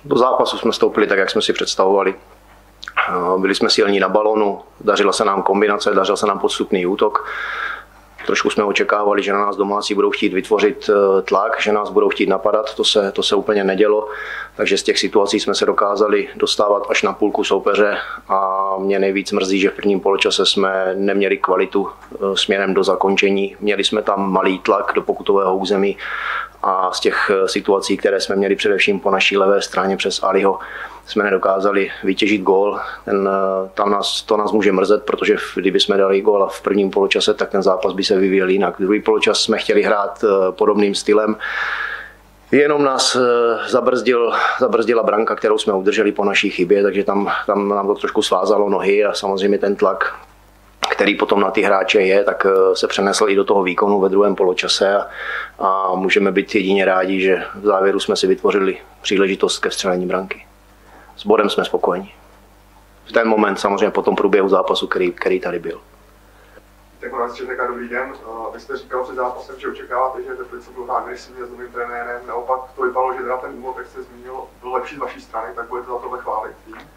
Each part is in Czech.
Do zápasu jsme vstoupili tak, jak jsme si představovali. Byli jsme silní na balonu, dařila se nám kombinace, dařil se nám podstupný útok. Trošku jsme očekávali, že na nás domácí budou chtít vytvořit tlak, že nás budou chtít napadat, to se úplně nedělo. Takže z těch situací jsme se dokázali dostávat až na půlku soupeře a mě nejvíc mrzí, že v prvním poločase jsme neměli kvalitu směrem do zakončení. Měli jsme tam malý tlak do pokutového území a z těch situací, které jsme měli především po naší levé straně přes Aliho, jsme nedokázali vytěžit gól. To nás může mrzet, protože kdyby jsme dali gól v prvním poločase, tak ten zápas by se vyvíjel jinak. Druhý poločas jsme chtěli hrát podobným stylem. Jenom nás zabrzdila branka, kterou jsme udrželi po naší chybě, takže tam nám to trošku svázalo nohy a samozřejmě ten tlak, který potom na ty hráče je, tak se přenesl i do toho výkonu ve druhém poločase a můžeme být jedině rádi, že v závěru jsme si vytvořili příležitost ke vstřelení branky. S bodem jsme spokojeni. V ten moment samozřejmě po tom průběhu zápasu, který tady byl. Tak vás Četeka, dobrý den. Vy jste říkal před zápasem, že očekáváte, že Teplice budou hrát agresivně s novým trenérem. Naopak to vypadalo, že teda ten úvod, jak jste zmínil, byl lepší z vaší strany, tak budete za tohle chválit?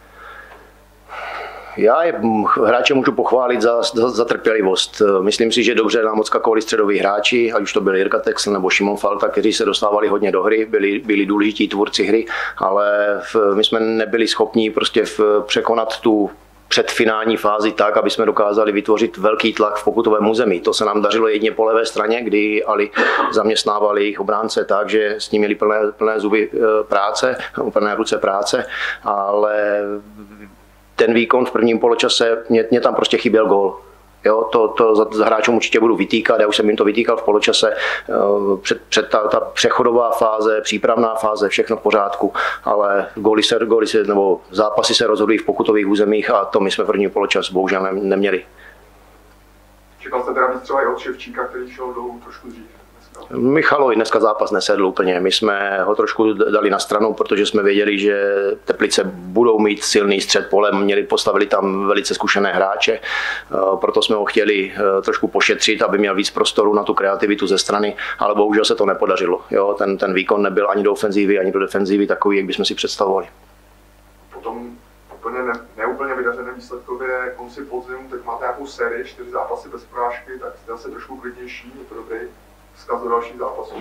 Já hráče můžu pochválit za trpělivost. Myslím si, že dobře nám odskakovali středoví hráči, ať už to byl Jirka Texl nebo Šimon Falta, kteří se dostávali hodně do hry, byli důležití tvůrci hry, ale my jsme nebyli schopni prostě překonat tu předfinální fázi tak, aby jsme dokázali vytvořit velký tlak v pokutovém území. To se nám dařilo jedině po levé straně, kdy Ali zaměstnávali jejich obránce tak, že s ním měli plné zuby práce, plné ruce práce, ale ten výkon v prvním poločase, mě tam prostě chyběl gól. Jo, to za hráčům určitě budu vytýkat, já už jsem jim to vytýkal v poločase, ta přechodová fáze, přípravná fáze, všechno v pořádku, ale nebo zápasy se rozhodují v pokutových územích a to my jsme první poločas bohužel neměli. Čekal jste teda víc třeba i od Ševčíka, který šel dolů trošku dřív? Michalovi dneska zápas nesedl úplně. My jsme ho trošku dali na stranu, protože jsme věděli, že Teplice budou mít silný střed pole, postavili tam velice zkušené hráče, proto jsme ho chtěli trošku pošetřit, aby měl víc prostoru na tu kreativitu ze strany, ale bohužel se to nepodařilo. Jo, ten výkon nebyl ani do ofenzívy, ani do defenzívy takový, jak bychom si představovali. Potom úplně neúplně vydařeném výsledkově konci podzimu, teď máte nějakou sérii, 4 zápasy bez porážky, tak jste asi trošku klidnější, je to dobrý vzkaz do dalších zápasů?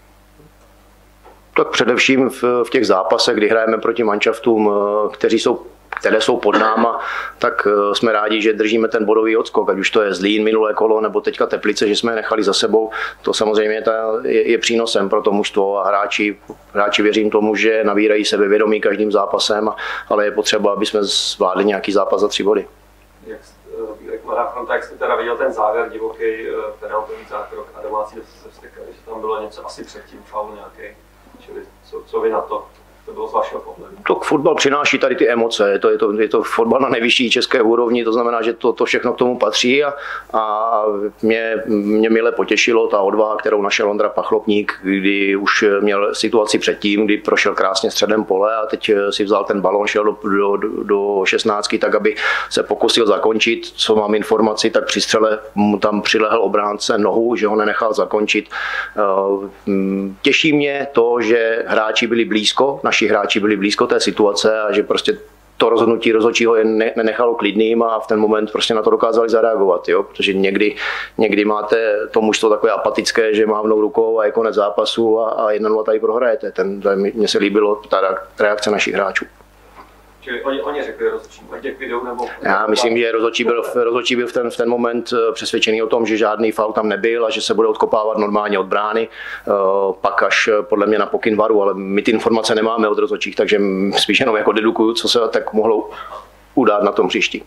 Tak především v těch zápasech, kdy hrajeme proti manšaftům, které jsou pod náma, tak jsme rádi, že držíme ten bodový odskok, ať už to je Zlín minulé kolo, nebo teďka Teplice, že jsme je nechali za sebou. To samozřejmě je přínosem pro to mužstvo a hráči věřím tomu, že nabírají sebevědomí každým zápasem, ale je potřeba, aby jsme zvládli nějaký zápas za 3 body. Mladá fronta, jak jste teda viděl ten závěr divoký penaltový zákrok a domácí se vztekali, že tam bylo něco asi předtím, faul nějaký, čili co vy na to? To bylo z vašeho pohledu. To fotbal přináší tady ty emoce, je to fotbal na nejvyšší české úrovni, to znamená, že to všechno k tomu patří a mě mile potěšilo ta odvaha, kterou našel Ondra Pachlopník, kdy už měl situaci předtím, kdy prošel krásně středem pole a teď si vzal ten balón, šel do 16, tak aby se pokusil zakončit. Co mám informaci, tak při střele mu tam přilehl obránce nohu, že ho nenechal zakončit. Těší mě to, že hráči byli blízko, naši hráči byli blízko té situace a že prostě to rozhodnutí rozhodčího je nenechalo klidným a v ten moment prostě na to dokázali zareagovat, jo? Protože někdy máte to mužstvo takové apatické, že mávnou rukou a je konec zápasu a 1-0 tady prohrajete. Mně se líbilo ta reakce našich hráčů. Čili oni řekli rozhodčím, ať vyjdou nebo... Já myslím, že rozhodčí byl v ten moment přesvědčený o tom, že žádný faul tam nebyl a že se bude odkopávat normálně od brány, pak až podle mě na pokyn VARu, ale my ty informace nemáme od rozhodčích, takže spíš jenom jako dedukuju, co se tak mohlo udát na tom příští.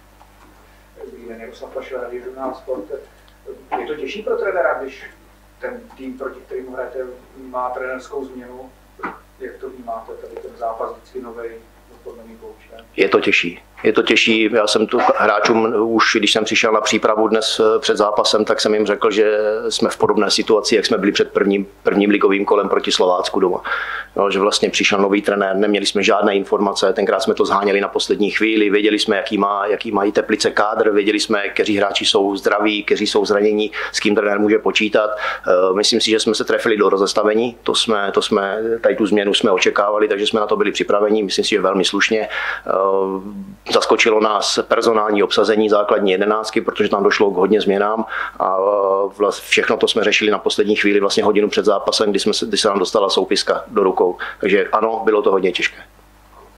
Je to těžší pro trenéra, když ten tým, proti kterému hrajete, má trenérskou změnu? Jak to vnímáte, tady ten zápas vždycky novej? Je to těžší. Je to těžší, já jsem tu hráčům už, když jsem přišel na přípravu dnes před zápasem, tak jsem jim řekl, že jsme v podobné situaci, jak jsme byli před prvním ligovým kolem proti Slovácku doma. No, že vlastně přišel nový trenér, neměli jsme žádné informace, tenkrát jsme to zháněli na poslední chvíli, věděli jsme, jaký mají Teplice kádr, věděli jsme, kteří hráči jsou zdraví, kteří jsou zranění, s kým trenér může počítat. Myslím si, že jsme se trefili do rozestavení, tady tu změnu jsme očekávali, takže jsme na to byli připraveni, myslím si, že velmi slušně. Zaskočilo nás personální obsazení základní jedenáctky, protože tam došlo k hodně změnám a všechno to jsme řešili na poslední chvíli, vlastně hodinu před zápasem, kdy se nám dostala soupiska do rukou. Takže ano, bylo to hodně těžké.